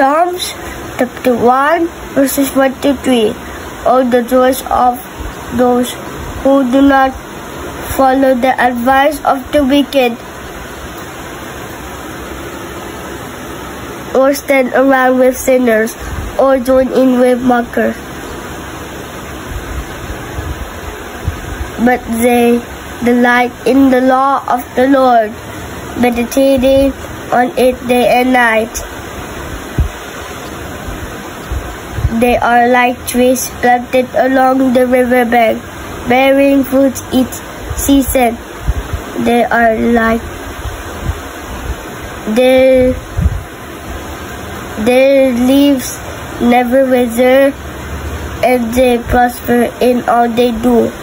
Psalms chapter 1 verses 1 to 3. Oh, the joys of those who do not follow the advice of the wicked, or stand around with sinners, or join in with mockers. But they delight in the law of the Lord, meditating on it day and night. They are like trees planted along the riverbank, bearing fruit each season. They are like their leaves never wither, and they prosper in all they do.